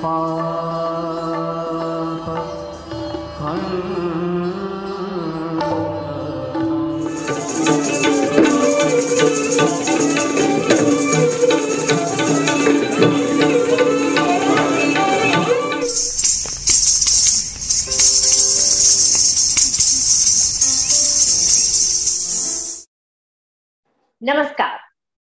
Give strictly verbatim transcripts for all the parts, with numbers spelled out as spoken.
नमस्कार।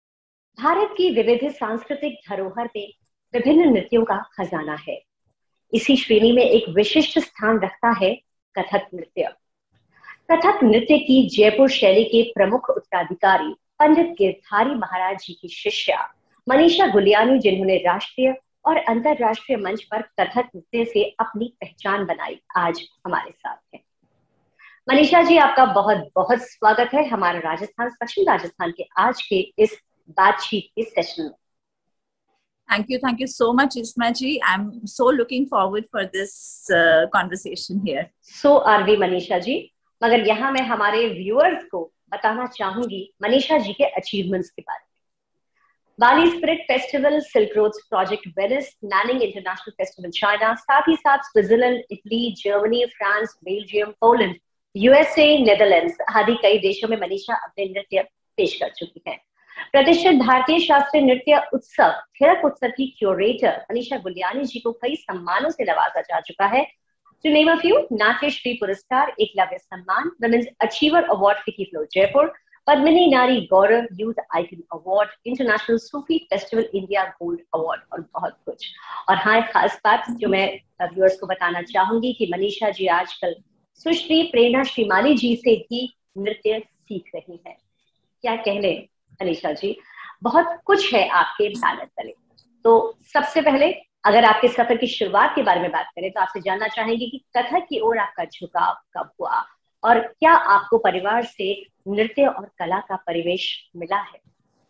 भारत की विविध सांस्कृतिक धरोहर में विभिन्न नृत्यों का खजाना है। इसी श्रेणी में एक विशिष्ट स्थान रखता है कथक नृत्य। कथक नृत्य की जयपुर शैली के प्रमुख उत्तराधिकारी पंडित गिरधारी महाराज जी की शिष्या मनीषा गुलियानी, जिन्होंने राष्ट्रीय और अंतरराष्ट्रीय मंच पर कथक नृत्य से अपनी पहचान बनाई, आज हमारे साथ हैं। मनीषा जी, आपका बहुत बहुत स्वागत है हमारे राजस्थान, पश्चिम राजस्थान के आज के इस बातचीत के सेशन में। Thank you, thank you so much, Isma ji. I'm so looking forward for this uh, conversation here. So are we, Manisha ji. मगर यहाँ मैं हमारे व्यूअर्स को बताना चाहूंगी मनीषा जी के अचीवमेंट्स के बारे में। Bali spirit festival, silk road project Venice, Nanning international festival China, साथ ही साथ Switzerland, Italy, Germany, France, Belgium, Poland, USA, Netherlands आदि कई देशों में मनीषा अपने नृत्य पेश कर चुकी हैं। प्रतिष्ठित भारतीय शास्त्रीय नृत्य उत्सव थिरक उत्सव की क्यूरेटर मनीषा गुलियानी जी को कई सम्मानों से नवाजा जा चुका है। To name a few, Natyashree Puraskar, Eklavya Samman, women's achiever award FICCI FLO Jaipur, Padmini Nari Gaurav youth icon award, international Sufi festival India gold award और बहुत कुछ। और हाँ, एक खास बात जो मैं व्यूअर्स को बताना चाहूंगी कि मनीषा जी आजकल सुश्री प्रेरणा श्रीमाली जी से भी नृत्य सीख रही है। क्या कहने मनीषा जी, बहुत कुछ है आपके बैनर तले। तो सबसे पहले अगर आपके सफर की शुरुआत के बारे में बात करें तो आपसे जानना चाहेंगे कि कथक की ओर आपका झुकाव कब हुआ और क्या आपको परिवार से नृत्य और कला का परिवेश मिला है?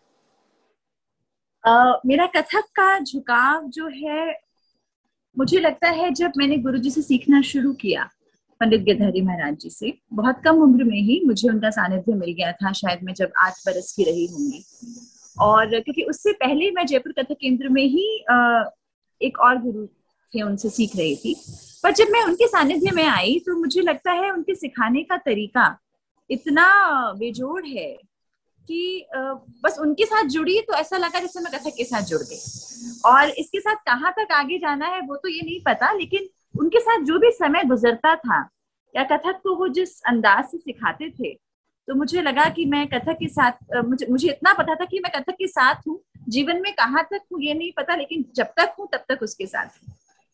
uh, मेरा कथक का झुकाव जो है, मुझे लगता है जब मैंने गुरुजी से सीखना शुरू किया, पंडित गिरधारी महाराज जी से, बहुत कम उम्र में ही मुझे उनका सानिध्य मिल गया था। शायद मैं जब आठ बरस की रही होंगी, और क्योंकि उससे पहले मैं जयपुर कथक केंद्र में ही एक और गुरु थे, उनसे सीख रही थी। पर जब मैं उनके सानिध्य में आई तो मुझे लगता है उनके सिखाने का तरीका इतना बेजोड़ है कि बस उनके साथ जुड़ी तो ऐसा लगा जैसे मैं कथक के साथ जुड़ गई। और इसके साथ कहाँ तक आगे जाना है वो तो ये नहीं पता, लेकिन उनके साथ जो भी समय गुजरता था या कथक को वो जिस अंदाज से सिखाते थे, तो मुझे लगा कि मैं कथक के साथ, मुझे मुझे इतना पता था कि मैं कथक के साथ हूँ। जीवन में कहाँ तक हूँ ये नहीं पता, लेकिन जब तक हूँ तब तक उसके साथ हूँ।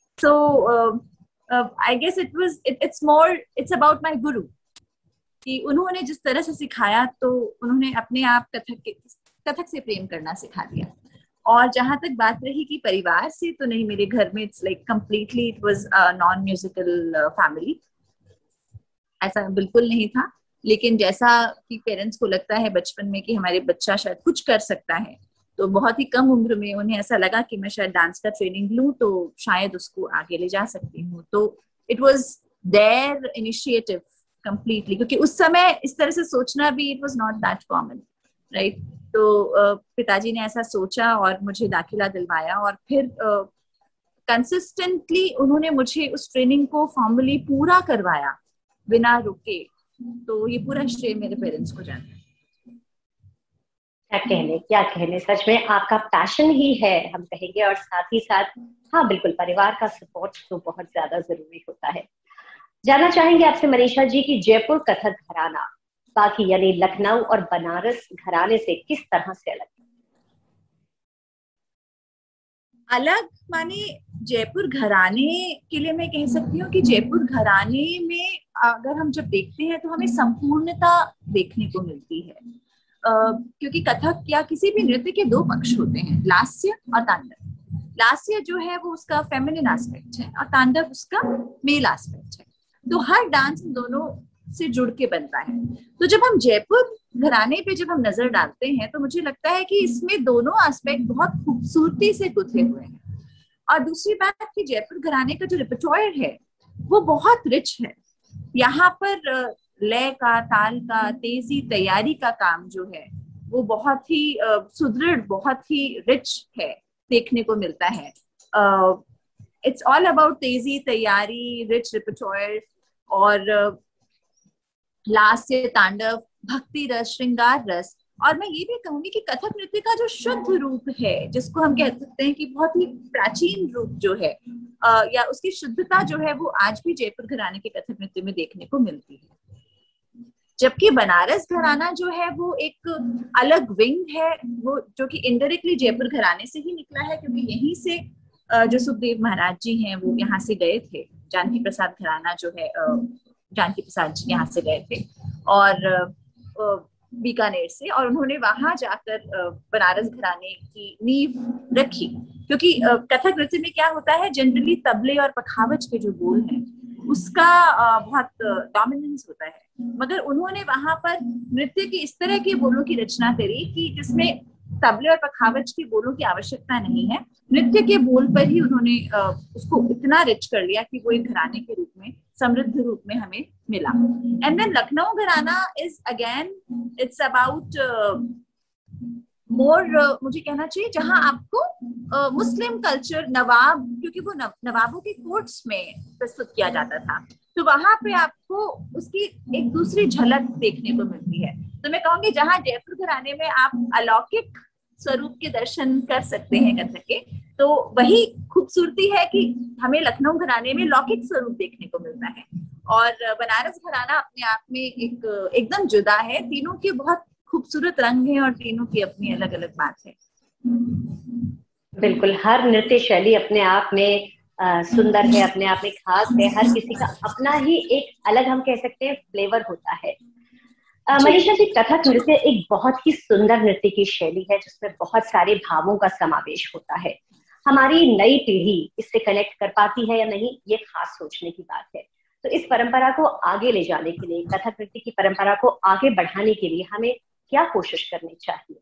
So I guess it was it's more it's about my guru, कि उन्होंने जिस तरह से सिखाया तो उन्होंने अपने आप कथक के कथक से प्रेम करना सिखा दिया। और जहां तक बात रही कि परिवार से, तो नहीं, मेरे घर में it's like completely it was a non musical family. ऐसा बिल्कुल नहीं था, लेकिन जैसा कि पेरेंट्स को लगता है बचपन में कि हमारे बच्चा शायद कुछ कर सकता है, तो बहुत ही कम उम्र में उन्हें ऐसा लगा कि मैं शायद डांस का ट्रेनिंग लूं तो शायद उसको आगे ले जा सकती हूँ। तो it was their initiative completely, क्योंकि उस समय इस तरह से सोचना भी it was not that common, right. तो पिताजी ने ऐसा सोचा और मुझे दाखिला दिलवाया, और फिर कंसिस्टेंटली uh, उन्होंने मुझे उस ट्रेनिंग को फॉर्मली पूरा करवाया बिना रुके। तो ये पूरा श्रेय मेरे पेरेंट्स को जाता है। क्या कहने क्या कहने सच में आपका पैशन ही है, हम कहेंगे। और साथ ही साथ हाँ बिल्कुल, परिवार का सपोर्ट तो बहुत ज्यादा जरूरी होता है। जानना चाहेंगे आपसे मनीषा जी की जयपुर कथक घराना बाकी यानी लखनऊ और बनारस घराने से किस तरह से अलग अलग माने जयपुर घराने के लिए मैं कह सकती हूँ कि जयपुर घराने में अगर हम जब देखते हैं तो हमें संपूर्णता देखने को मिलती है। uh, क्योंकि कथक या किसी भी नृत्य के दो पक्ष होते हैं, लास्य और तांडव। लास्य जो है वो उसका फेमिनिन एस्पेक्ट है और तांडव उसका मेल एस्पेक्ट है। तो हर डांस इन दोनों से जुड़ के बनता है। तो जब हम जयपुर घराने पे जब हम नजर डालते हैं तो मुझे लगता है कि इसमें दोनों एस्पेक्ट बहुत खूबसूरती से गुथे हुए हैं। और दूसरी बात कि जयपुर घराने का जो रिpertoire है वो बहुत रिच है। यहाँ पर लय का, ताल का, तेजी, तैयारी का काम जो है वो बहुत ही सुदृढ़, बहुत ही रिच है, देखने को मिलता है। इट्स ऑल अबाउट तेजी, तैयारी, रिच रिpertoire, और लास्ट से तांडव, भक्ति रस, श्रृंगार रस। और मैं ये भी कहूंगी कि कथक नृत्य का जो शुद्ध रूप है, जिसको हम कह सकते हैं कि बहुत ही प्राचीन रूप जो है, आ, या उसकी शुद्धता जो है, वो आज भी जयपुर घराने के कथक नृत्य में देखने को मिलती है। जबकि बनारस घराना जो है वो एक अलग विंग है, वो जो कि इनडायरेक्टली जयपुर घराने से ही निकला है, क्योंकि यहीं से जो सुखदेव महाराज जी हैं वो यहाँ से गए थे। जानकी प्रसाद घराना जो है, जानकी प्रसाद जी यहाँ से गए थे और बीकानेर से, और उन्होंने वहां जाकर बनारस घराने की नींव रखी। क्योंकि कथक नृत्य में क्या होता है, जनरली तबले और पखावज के जो बोल हैं उसका बहुत डोमिनेंस होता है, मगर उन्होंने वहां पर नृत्य की इस तरह के बोलों की रचना करी कि जिसमें तबले और पखावज के बोलों की आवश्यकता नहीं है, नृत्य के बोल पर ही उन्होंने उसको इतना रिच कर लिया कि वो एक घराने के रूप में, समृद्ध रूप में हमें मिला। And then Lucknow gharana is again, it's about more, मुझे कहना चाहिए, जहां आपको मुस्लिम कल्चर, नवाब, क्योंकि वो नवाबों के कोर्ट्स में प्रस्तुत किया जाता था, तो वहां पे आपको उसकी एक दूसरी झलक देखने को मिलती है। तो मैं कहूंगी जहां जयपुर घराने में आप अलौकिक स्वरूप के दर्शन कर सकते हैं कथक के, तो वही खूबसूरती है कि हमें लखनऊ घराने में लौकिक स्वरूप देखने को मिलता है। और बनारस घराना अपने आप में एक एकदम जुदा है, तीनों के बहुत खूबसूरत रंग हैं और तीनों की अपनी अलग अलग बात है। बिल्कुल, हर नृत्य शैली अपने आप में आ, सुंदर है, अपने आप में खास है, हर किसी का अपना ही एक अलग, हम कह सकते हैं, फ्लेवर होता है। मनीषा जी, कथक नृत्य एक बहुत ही सुंदर नृत्य की शैली है जिसमें बहुत सारे भावों का समावेश होता है। हमारी नई पीढ़ी इससे कनेक्ट कर पाती है या नहीं, ये खास सोचने की बात है। तो इस परंपरा को आगे ले जाने के लिए, कथक नृत्य की परंपरा को आगे बढ़ाने के लिए हमें क्या कोशिश करनी चाहिए?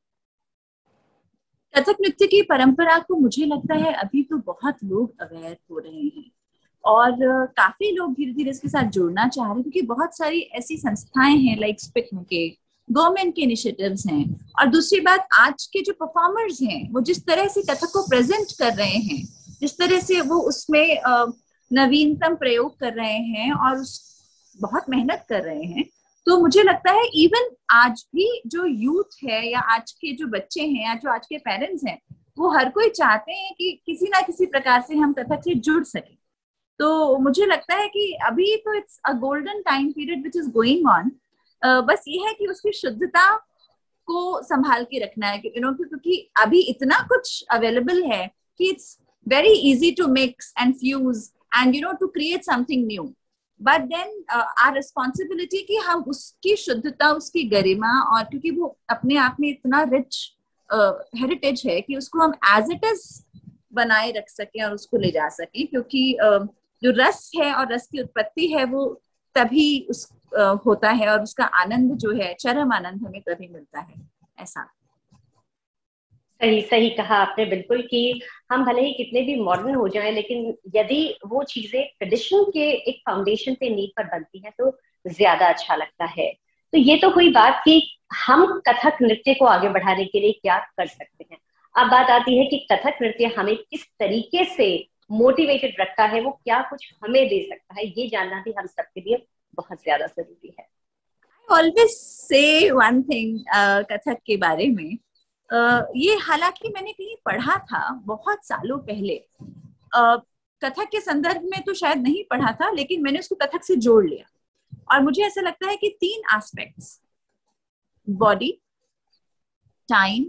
कथक नृत्य की परंपरा को मुझे लगता है अभी तो बहुत लोग अवेयर हो रहे हैं और काफी लोग धीरे धीरे इसके साथ जुड़ना चाह रहे हैं, क्योंकि बहुत सारी ऐसी संस्थाएं हैं लाइक स्पिकम के, गवर्नमेंट के इनिशिएटिव्स हैं, और दूसरी बात आज के जो परफॉर्मर्स हैं वो जिस तरह से कथक को प्रेजेंट कर रहे हैं, जिस तरह से वो उसमें नवीनतम प्रयोग कर रहे हैं और उस बहुत मेहनत कर रहे हैं, तो मुझे लगता है इवन आज भी जो यूथ है या आज के जो बच्चे हैं या जो आज के पेरेंट्स हैं, वो हर कोई चाहते हैं कि किसी ना किसी प्रकार से हम कथक से जुड़ सके। तो मुझे लगता है कि अभी तो it's a golden time period which is going on. बस ये है कि उसकी शुद्धता को संभाल के रखना है, यू नो, क्योंकि अभी इतना कुछ अवेलेबल है कि it's very easy to mix and fuse and you know to create something new, but then our responsibility कि हम उसकी शुद्धता, उसकी गरिमा, और क्योंकि वो अपने आप में इतना रिच हेरिटेज uh, है कि उसको हम एज इट इज बनाए रख सकें और उसको ले जा सकें, क्योंकि uh, जो रस है और रस की उत्पत्ति है वो तभी उस uh, होता है और उसका आनंद जो है, चरम आनंद हमें तभी मिलता है। ऐसा सही सही कहा आपने बिल्कुल, कि हम भले ही कितने भी मॉडर्न हो जाएं, लेकिन यदि वो चीजें ट्रेडिशन के एक फाउंडेशन पे, नींव पर बनती हैं, तो ज्यादा अच्छा लगता है। तो ये तो हुई बात कि हम कथक नृत्य को आगे बढ़ाने के लिए क्या कर सकते हैं। अब बात आती है कि कथक नृत्य हमें किस तरीके से मोटिवेटेड रखता है, वो क्या कुछ हमें दे सकता है, ये जानना भी हम सबके लिए बहुत ज्यादा जरूरी है। I always say one thing Kathak के बारे में, Uh, ये हालांकि मैंने कहीं पढ़ा था बहुत सालों पहले, uh, कथक के संदर्भ में तो शायद नहीं पढ़ा था, लेकिन मैंने उसको कथक से जोड़ लिया, और मुझे ऐसा लगता है कि तीन एस्पेक्ट्स, बॉडी, टाइम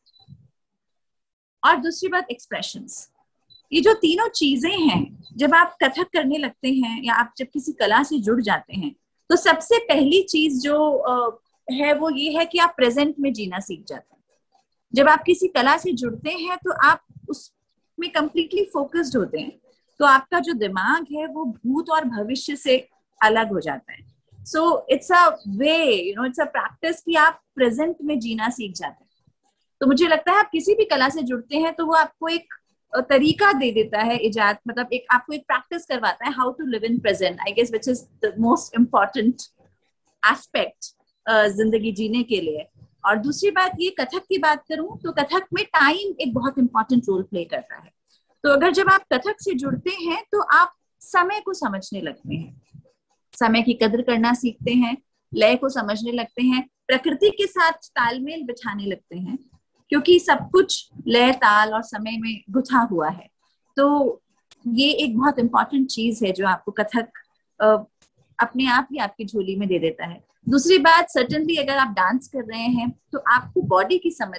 और दूसरी बात एक्सप्रेशंस, ये जो तीनों चीजें हैं, जब आप कथक करने लगते हैं या आप जब किसी कला से जुड़ जाते हैं, तो सबसे पहली चीज जो uh, है वो ये है कि आप प्रेजेंट में जीना सीख जाते हैं। जब आप किसी कला से जुड़ते हैं तो आप उसमें कंप्लीटली फोकस्ड होते हैं, तो आपका जो दिमाग है वो भूत और भविष्य से अलग हो जाता है। So it's a way, you know, it's a practice कि आप प्रेजेंट में जीना सीख जाते हैं। तो मुझे लगता है आप किसी भी कला से जुड़ते हैं तो वो आपको एक तरीका दे देता है, इजाद, मतलब एक आपको एक प्रैक्टिस करवाता है, how to live in present, I guess, which is the most important aspect जिंदगी जीने के लिए। और दूसरी बात, ये कथक की बात करूं तो कथक में टाइम एक बहुत इंपॉर्टेंट रोल प्ले करता है। तो अगर जब आप कथक से जुड़ते हैं तो आप समय को समझने लगते हैं, समय की कदर करना सीखते हैं, लय को समझने लगते हैं, प्रकृति के साथ तालमेल बिठाने लगते हैं, क्योंकि सब कुछ लय ताल और समय में गुथा हुआ है। तो ये एक बहुत इंपॉर्टेंट चीज है जो आपको कथक अपने आप ही आपकी झोली में दे देता है। दूसरी बात, सर्टेनली अगर आप डांस कर रहे हैं तो आपको बॉडी की समझ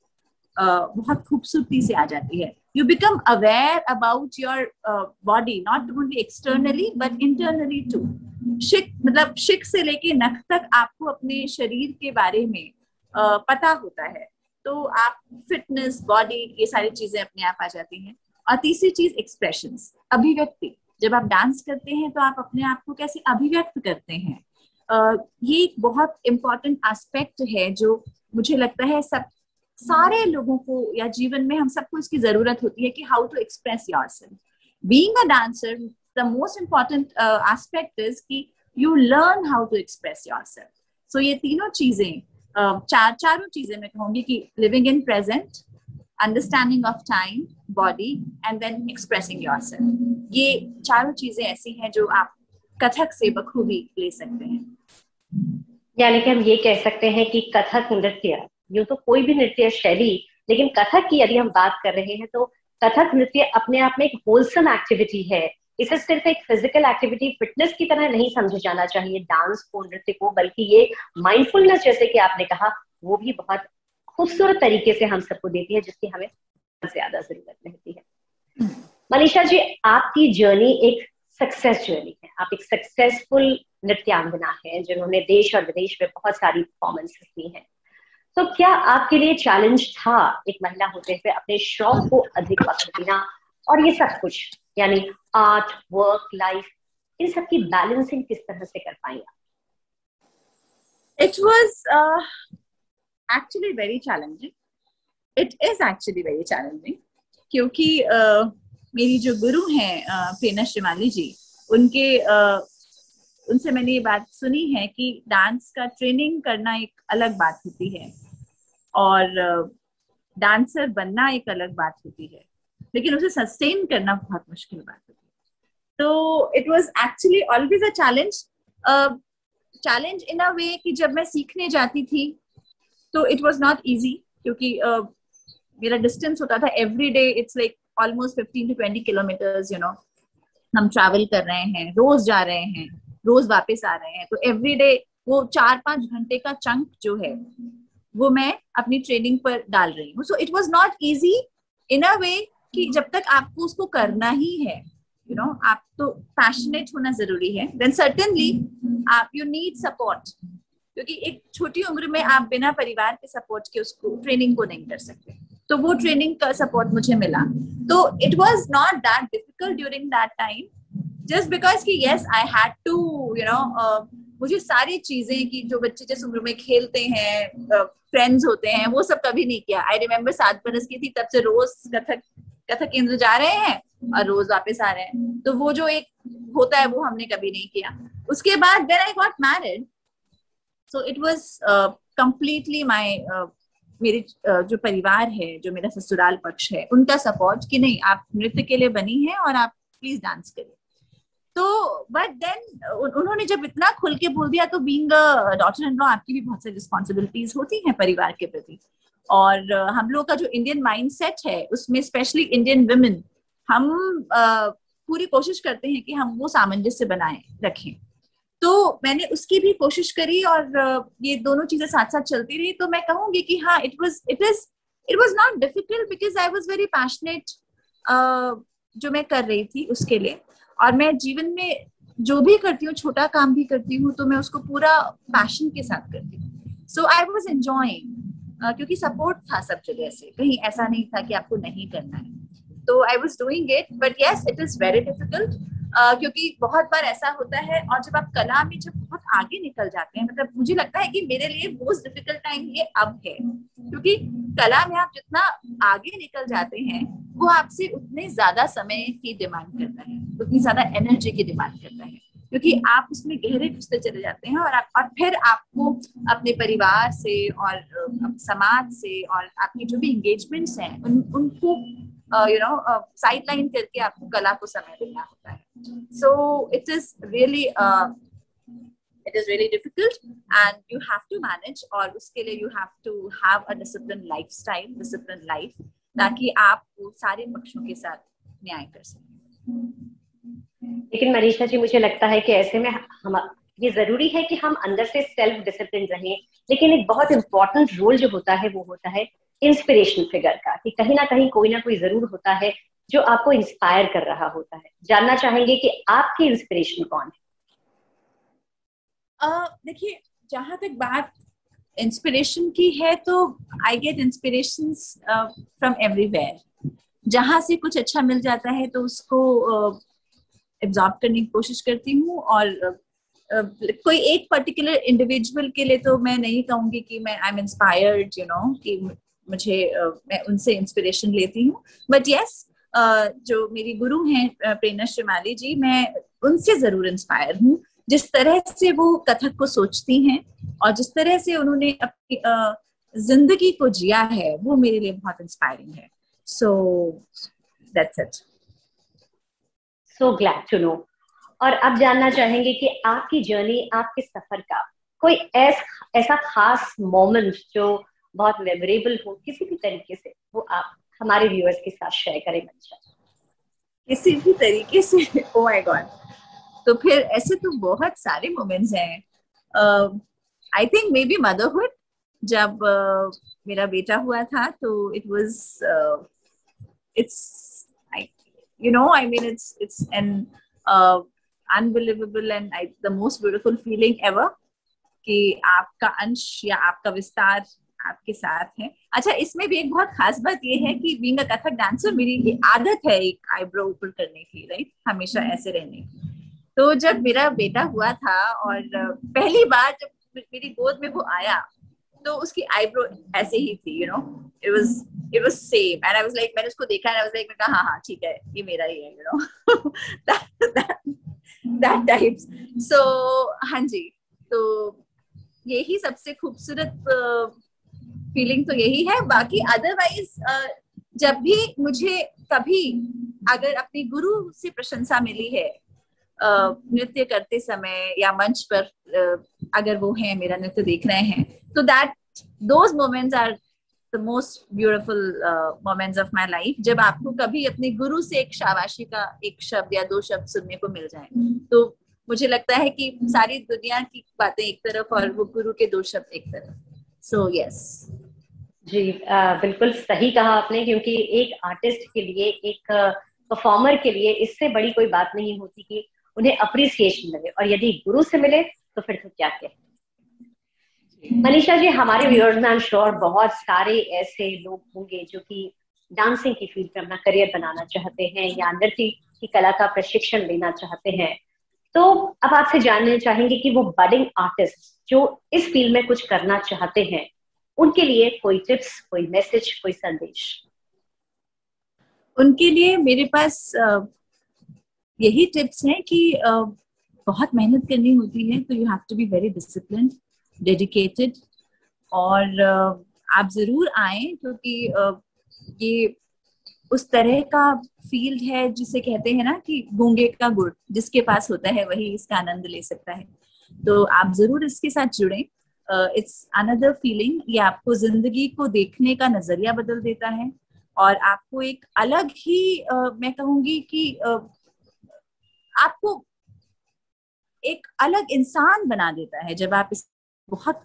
uh, बहुत खूबसूरती से आ जाती है। You become aware about your body, not only externally but internally too. शिक मतलब शिक से लेके नख तक आपको अपने शरीर के बारे में uh, पता होता है। तो आप फिटनेस, बॉडी, ये सारी चीजें अपने आप आ जाती हैं। और तीसरी चीज एक्सप्रेशंस, अभिव्यक्ति। जब आप डांस करते हैं तो आप अपने आप को कैसे अभिव्यक्त करते हैं, uh, ये एक बहुत इम्पोर्टेंट एस्पेक्ट है जो मुझे लगता है सब सारे लोगों को या जीवन में हम सबको इसकी जरूरत होती है कि how to express yourself. Being a dancer, the most important aspect is कि you learn how to express yourself. So ये तीनों चीजें, uh, चार चारों चीजें मैं कहूंगी कि living in present, understanding of time, body and then expressing yourself, ये चारों चीजें ऐसी हैं जो आप कथक से बखूबी ले सकते हैं। यानी कि हम ये कह सकते हैं कि कथक नृत्य, यूं तो कोई भी नृत्य शैली, लेकिन कथक की यदि हम बात कर रहे हैं तो कथक नृत्य अपने आप में एक होलसम एक्टिविटी है। इसे सिर्फ एक फिजिकल एक्टिविटी, फिटनेस की तरह नहीं समझा जाना चाहिए डांस को, नृत्य को, बल्कि ये माइंडफुलनेस जैसे कि आपने कहा वो भी बहुत खूबसूरत तरीके से हम सबको देती है, जिसकी हमें ज्यादा जरूरत रहती है। मनीषा जी, आपकी जर्नी एक सक्सेस जर्नी है। आप एक सक्सेसफुल नृत्यांगना है जिन्होंने देश और विदेश में बहुत सारी परफॉर्मेंसेस दी हैं। तो क्या आपके लिए चैलेंज था एक महिला होते हुए अपने शौक को अधिक वक्त देना और ये सब कुछ, यानी आर्ट, वर्क, लाइफ, इन सब की बैलेंसिंग किस तरह से कर पाई आप? It was uh, actually very challenging. It is actually very challenging क्योंकि uh, मेरी जो गुरु हैं uh, प्रेरणा श्रीमाली जी, उनके uh, उनसे मैंने ये बात सुनी है कि डांस का ट्रेनिंग करना एक अलग बात होती है और डांसर uh, बनना एक अलग बात होती है, लेकिन उसे सस्टेन करना बहुत मुश्किल बात होती है। तो it was actually always a challenge, challenge in a way कि जब मैं सीखने जाती थी तो इट वाज नॉट इजी, क्योंकि uh, मेरा डिस्टेंस होता था every day, it's like almost fifteen to twenty kilometers, you know, हम ट्रैवल कर रहे हैं, रोज जा रहे हैं, रोज वापस आ रहे हैं, तो एवरी डे वो चार पांच घंटे का चंक जो है वो मैं अपनी ट्रेनिंग पर डाल रही हूँ। So it was not easy in a way कि जब तक आपको उसको करना ही है, यू नो, आप तो पैशनेट होना जरूरी है, देन सर्टेनली आप यू नीड सपोर्ट, क्योंकि एक छोटी उम्र में आप बिना परिवार के सपोर्ट के उसको ट्रेनिंग को नहीं कर सकते। तो वो ट्रेनिंग का सपोर्ट मुझे मिला, तो it was not that difficult during that time, just because कि yes I had to, you know, मुझे सारी चीजें कि जो बच्चे जिस उम्र में खेलते हैं, फ्रेंड्स uh, होते हैं, वो सब कभी नहीं किया। आई रिमेम्बर सात बरस की थी तब से रोज कथक कथक केंद्र जा रहे हैं और रोज वापस आ रहे हैं, तो वो जो एक होता है वो हमने कभी नहीं किया। उसके बाद then I got married, so it was completely my, मेरे uh, जो परिवार है, जो मेरा ससुराल पक्ष है, उनका सपोर्ट कि नहीं आप नृत्य के लिए बनी है और आप प्लीज डांस करिए। तो बट देन उन्होंने जब इतना खुल के बोल दिया, तो being a daughter in law आपकी भी बहुत सारी रिस्पॉन्सिबिलिटीज होती हैं परिवार के प्रति, और uh, हम लोग का जो इंडियन माइंडसेट है उसमें स्पेशली इंडियन वुमेन, हम uh, पूरी कोशिश करते हैं कि हम वो सामंजस्य बनाए रखें। तो मैंने उसकी भी कोशिश करी और uh, ये दोनों चीजें साथ साथ चलती रही। तो मैं कहूंगी कि हाँ, it was it is it was not difficult because I was very passionate जो मैं कर रही थी उसके लिए। और मैं जीवन में जो भी करती हूँ, छोटा काम भी करती हूँ, तो मैं उसको पूरा पैशन के साथ करती हूँ। सो आई वाज एंजॉयिंग, क्योंकि सपोर्ट था सब जगह से, कहीं ऐसा नहीं था कि आपको नहीं करना है। तो I was doing it, but yes it is very difficult, क्योंकि बहुत बार ऐसा होता है। और जब आप कला में जब बहुत आगे निकल जाते हैं, मतलब मुझे लगता है कि मेरे लिए मोस्ट डिफिकल्ट टाइम ये अब है, क्योंकि कला में आप जितना आगे निकल जाते हैं वो आपसे उतने ज्यादा समय की डिमांड करता है, उतनी ज्यादा एनर्जी की डिमांड करता है, क्योंकि आप उसमें गहरे घुसते चले जाते हैं और आप और फिर आपको अपने परिवार से और समाज से और आपकी जो भी एंगेजमेंट्स हैं उन उनको यू नो साइडलाइन करके आपको कला को समय देना होता है. So it is really it is really difficult and you have to manage, और उसके लिए you have to have a disciplined lifestyle, disciplined life, ताकि आप वो सारे पक्षों के साथ न्याय कर सकें. लेकिन मनीषा जी, मुझे लगता है कि ऐसे में हम ये जरूरी है कि हम अंदर से सेल्फ डिसिप्लिन रहें, लेकिन एक बहुत इंपॉर्टेंट रोल जो होता है वो होता है इंस्पिरेशन फिगर का, कि कहीं ना कहीं कोई ना कोई जरूर होता है जो आपको इंस्पायर कर रहा होता है. जानना चाहेंगे कि आपकी इंस्पिरेशन कौन है? Uh, देखिए, जहां तक बात इंस्पिरेशन की है तो I get inspirations from everywhere. जहां से कुछ अच्छा मिल जाता है तो उसको एब्जॉर्ब uh, करने की कोशिश करती हूँ. और uh, कोई एक पर्टिकुलर इंडिविजुअल के लिए तो मैं नहीं कहूंगी कि मैं I am inspired, you know, कि मुझे uh, मैं उनसे इंस्पिरेशन लेती हूँ. बट यस, uh, जो मेरी गुरु हैं प्रेरणा श्रीमाली जी, मैं उनसे जरूर इंस्पायर हूँ. जिस तरह से वो कथक को सोचती हैं और जिस तरह से उन्होंने अपनी जिंदगी को जिया है, वो मेरे लिए बहुत इंस्पायरिंग है. So that's it. So glad to know. और अब जानना चाहेंगे कि आपकी जर्नी, आपके सफर का कोई ऐस, ऐसा खास मोमेंट जो बहुत मेमोरेबल हो किसी भी तरीके से, वो आप हमारे व्यूअर्स के साथ शेयर करें. मनीषा, किसी भी तरीके से? ओह माय गॉड, तो फिर ऐसे तो बहुत सारे मोमेंट्स हैं. I think maybe motherhood. जब uh, मेरा बेटा हुआ था तो it was it's you know I mean it's it's an unbelievable and the most beautiful feeling ever, कि आपका अंश या आपका विस्तार आपके साथ है. अच्छा, इसमें भी एक बहुत खास बात ये है कि बीइंग अ कथक डांसर मेरी आदत है एक आईब्रो ऊपर करने की, राइट, हमेशा ऐसे रहने की. तो जब मेरा बेटा हुआ था और पहली बार जब मेरी गोद में वो आया तो उसकी आईब्रो ऐसे ही थी, you know, it was it was same and I was like, मैंने उसको देखा एंड आई वाज लाइक, मैं कहा हाँ हाँ ठीक है, ये मेरा ही है, you know, that types. So हाँ जी, तो यही सबसे खूबसूरत फीलिंग तो यही है. बाकी अदरवाइज uh, जब भी मुझे कभी अगर अपनी गुरु से प्रशंसा मिली है Uh, नृत्य करते समय या मंच पर uh, अगर वो हैं, मेरा नृत्य देख रहे हैं, तो that those moments are the most beautiful moments of my life. जब आपको कभी अपने गुरु से एक शाबाशी का एक शब्द या दो शब्द सुनने को मिल जाए तो मुझे लगता है कि सारी दुनिया की बातें एक तरफ और वो गुरु के दो शब्द एक तरफ. सो यस जी, uh, बिल्कुल सही कहा आपने, क्योंकि एक आर्टिस्ट के लिए, एक परफॉर्मर uh, के लिए इससे बड़ी कोई बात नहीं होती कि उन्हें अप्रिसिएशन मिले, और यदि गुरु से मिले तो फिर तो क्या कहें. मनीषा जी, हमारे व्यूअर्स में आई एम श्योर बहुत सारे ऐसे लोग होंगे जो कि डांसिंग की फील्ड में अपना करियर बनाना चाहते हैं या नृत्य की कला का प्रशिक्षण लेना चाहते हैं. तो अब आपसे जानना चाहेंगे कि वो बडिंग आर्टिस्ट जो इस फील्ड में कुछ करना चाहते हैं, उनके लिए कोई टिप्स, कोई मैसेज, कोई संदेश? उनके लिए मेरे पास यही टिप्स हैं कि uh, बहुत मेहनत करनी होती है, तो you have to be very disciplined, dedicated, और uh, आप जरूर आए, क्योंकि uh, ये उस तरह का फील्ड है जिसे कहते हैं ना कि गूंगे का गुड़, जिसके पास होता है वही इसका आनंद ले सकता है. तो आप जरूर इसके साथ जुड़ें. It's another feeling. ये आपको जिंदगी को देखने का नजरिया बदल देता है और आपको एक अलग ही uh, मैं कहूंगी कि uh, आपको एक अलग इंसान बना देता है जब आप इस बहुत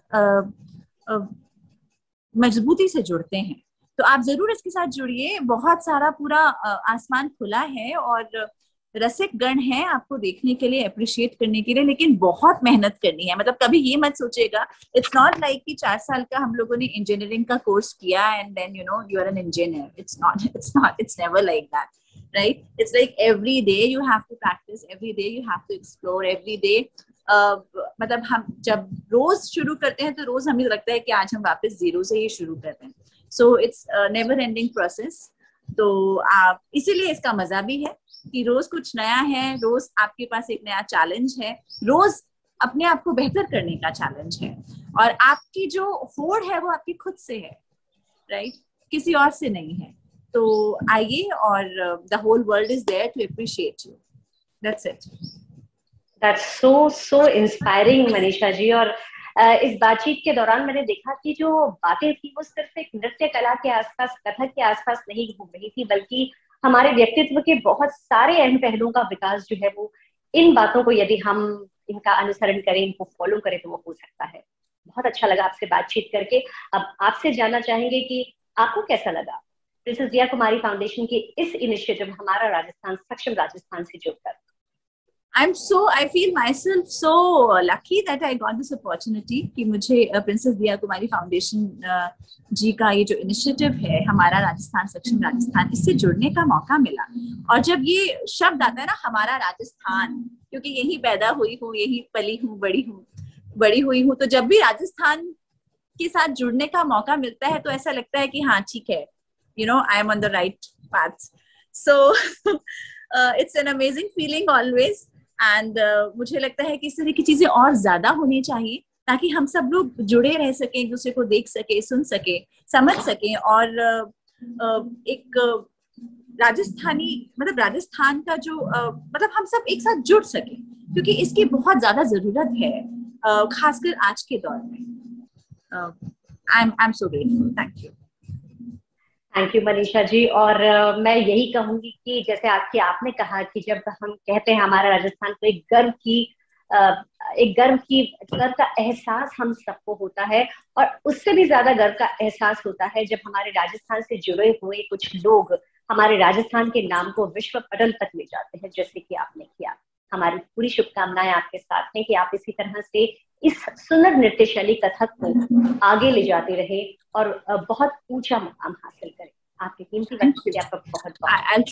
मजबूती से जुड़ते हैं. तो आप जरूर इसके साथ जुड़िए. बहुत सारा पूरा आसमान खुला है और रसिक गण है आपको देखने के लिए, अप्रिशिएट करने के लिए, लेकिन बहुत मेहनत करनी है. मतलब कभी ये मत सोचेगा, इट्स नॉट लाइक कि चार साल का हम लोगों ने इंजीनियरिंग का कोर्स किया and then you know you are an engineer. It's not it's not it's never like that, right? It's like every day you have to practice, every day you have to explore, every day uh, मतलब हम जब रोज शुरू करते हैं तो रोज हमें लगता है कि आज हम वापस जीरो से ही शुरू कर रहे हैं. so it's a never ending process. तो आप इसीलिए इसका मजा भी है कि रोज कुछ नया है, रोज आपके पास एक नया चैलेंज है, रोज अपने आप को बेहतर करने का चैलेंज है, और आपकी जो होड़ है वो आपकी खुद से है, राइट? किसी और से नहीं है. तो आइए और the whole world is there to appreciate you. That's it. That's so so inspiring Manisha ji. और uh, इस बातचीत के दौरान मैंने देखा कि जो बातें थी वो सिर्फ एक नृत्य कला के आसपास, कथक के आसपास नहीं घूम रही थी, बल्कि हमारे व्यक्तित्व के बहुत सारे अहम पहलुओं का विकास जो है वो इन बातों को, यदि हम इनका अनुसरण करें, इनको फॉलो करें, तो वो हो सकता है. बहुत अच्छा लगा आपसे बातचीत करके. अब आपसे जानना चाहेंगे कि आपको कैसा लगा प्रिंसेस दिया कुमारी फाउंडेशन के इस इनिशिएटिव हमारा राजस्थान, सक्षम राजस्थान से जुड़कर. I'm so, I feel myself so lucky that I got this opportunity कि मुझे प्रिंसेस दिया कुमारी फाउंडेशन जी का ये जो इनिशिएटिव है हमारा राजस्थान, सक्षम राजस्थान, इससे जुड़ने का मौका मिला. और जब ये शब्द आता है ना, हमारा राजस्थान, क्योंकि यही पैदा हुई हूँ, यही पली हूँ, बड़ी हूँ बड़ी हुई हूँ, तो जब भी राजस्थान के साथ जुड़ने का मौका मिलता है तो ऐसा लगता है कि हाँ ठीक है, you know, I am on the right path. So it's an amazing feeling always. And uh, मुझे लगता है कि इस तरह की चीजें और ज्यादा होनी चाहिए ताकि हम सब लोग जुड़े रह सके, एक दूसरे को देख सके, सुन सके, समझ सके. और uh, uh, एक uh, राजस्थानी, मतलब राजस्थान का जो uh, मतलब हम सब एक साथ जुड़ सके, क्योंकि इसकी बहुत ज्यादा जरूरत है, uh, खासकर आज के दौर में. I am I am so grateful. Thank you. Thank you Manisha ji. और uh, मैं यही कहूंगी कि जैसे आपकी आपने कहा कि जब हम कहते हैं हमारा राजस्थान, तो एक गर्व की uh, एक गर्व की गर्व का एहसास हम सबको होता है. और उससे भी ज्यादा गर्व का एहसास होता है जब हमारे राजस्थान से जुड़े हुए कुछ लोग हमारे राजस्थान के नाम को विश्व पटल तक ले जाते हैं, जैसे कि आपने किया. हमारी पूरी शुभकामनाएं आपके साथ हैं कि आप इसी तरह से इस सुंदर नृत्य शैली कथक को आगे ले जाते रहे और बहुत ऊंचा मुकाम हासिल करें. आपके कीमती वक्त के लिए आपका बहुत बहुत